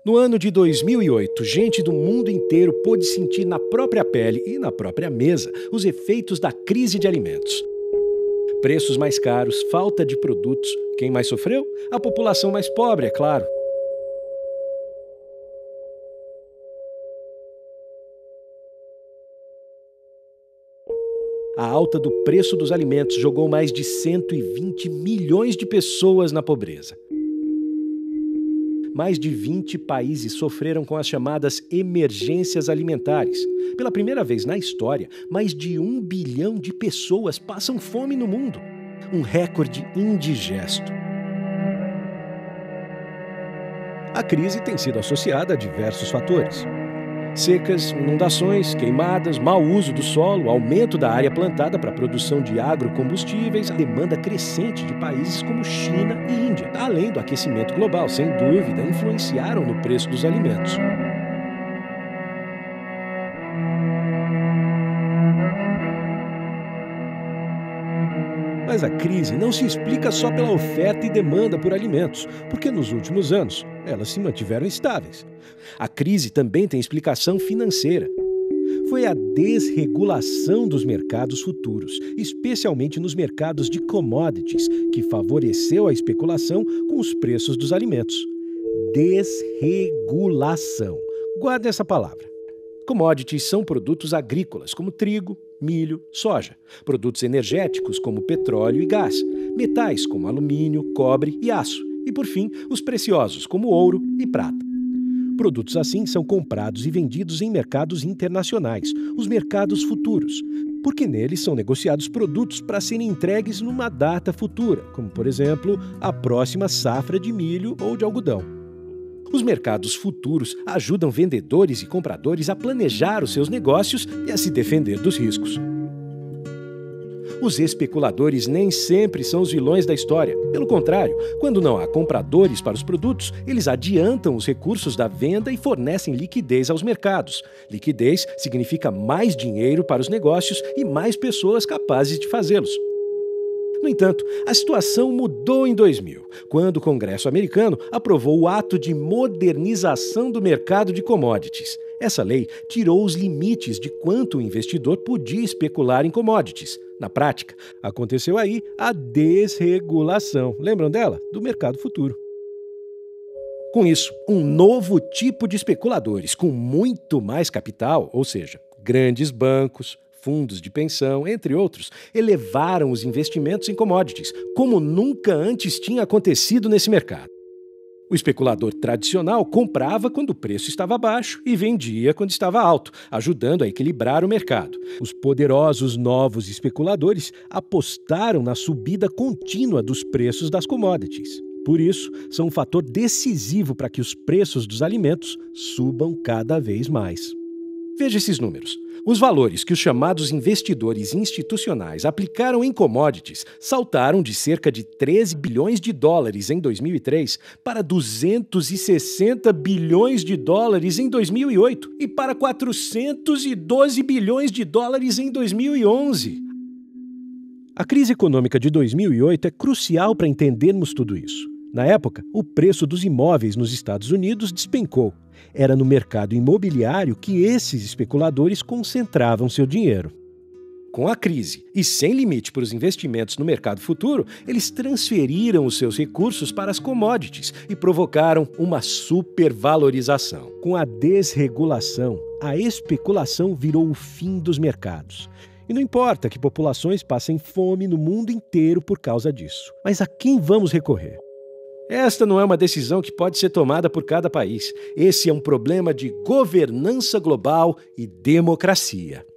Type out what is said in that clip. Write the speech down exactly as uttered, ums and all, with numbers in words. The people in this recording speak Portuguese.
No ano de dois mil e oito, gente do mundo inteiro pôde sentir na própria pele e na própria mesa os efeitos da crise de alimentos. Preços mais caros, falta de produtos. Quem mais sofreu? A população mais pobre, é claro. A alta do preço dos alimentos jogou mais de cento e vinte milhões de pessoas na pobreza. Mais de vinte países sofreram com as chamadas emergências alimentares. Pela primeira vez na história, mais de um bilhão de pessoas passam fome no mundo. Um recorde indigesto. A crise tem sido associada a diversos fatores. Secas, inundações, queimadas, mau uso do solo, aumento da área plantada para a produção de agrocombustíveis, a demanda crescente de países como China e Índia, além do aquecimento global, sem dúvida, influenciaram no preço dos alimentos. Mas a crise não se explica só pela oferta e demanda por alimentos, porque nos últimos anos elas se mantiveram estáveis. A crise também tem explicação financeira. Foi a desregulação dos mercados futuros, especialmente nos mercados de commodities, que favoreceu a especulação com os preços dos alimentos. Desregulação. Guardem essa palavra. Commodities são produtos agrícolas, como trigo, milho, soja. Produtos energéticos, como petróleo e gás. Metais, como alumínio, cobre e aço. E, por fim, os preciosos, como ouro e prata. Produtos assim são comprados e vendidos em mercados internacionais, os mercados futuros, porque neles são negociados produtos para serem entregues numa data futura, como, por exemplo, a próxima safra de milho ou de algodão. Os mercados futuros ajudam vendedores e compradores a planejar os seus negócios e a se defender dos riscos. Os especuladores nem sempre são os vilões da história. Pelo contrário, quando não há compradores para os produtos, eles adiantam os recursos da venda e fornecem liquidez aos mercados. Liquidez significa mais dinheiro para os negócios e mais pessoas capazes de fazê-los. No entanto, a situação mudou em dois mil, quando o Congresso americano aprovou o Ato de Modernização do Mercado de Commodities. Essa lei tirou os limites de quanto o investidor podia especular em commodities. Na prática, aconteceu aí a desregulação, lembram dela? Do mercado futuro. Com isso, um novo tipo de especuladores com muito mais capital, ou seja, grandes bancos, fundos de pensão, entre outros, elevaram os investimentos em commodities, como nunca antes tinha acontecido nesse mercado. O especulador tradicional comprava quando o preço estava baixo e vendia quando estava alto, ajudando a equilibrar o mercado. Os poderosos novos especuladores apostaram na subida contínua dos preços das commodities. Por isso, são um fator decisivo para que os preços dos alimentos subam cada vez mais. Veja esses números. Os valores que os chamados investidores institucionais aplicaram em commodities saltaram de cerca de treze bilhões de dólares em dois mil e três para duzentos e sessenta bilhões de dólares em dois mil e oito e para quatrocentos e doze bilhões de dólares em dois mil e onze. A crise econômica de dois mil e oito é crucial para entendermos tudo isso. Na época, o preço dos imóveis nos Estados Unidos despencou. Era no mercado imobiliário que esses especuladores concentravam seu dinheiro. Com a crise e sem limite para os investimentos no mercado futuro, eles transferiram os seus recursos para as commodities e provocaram uma supervalorização. Com a desregulação, a especulação virou o fim dos mercados. E não importa que populações passem fome no mundo inteiro por causa disso. Mas a quem vamos recorrer? Esta não é uma decisão que pode ser tomada por cada país. Esse é um problema de governança global e democracia.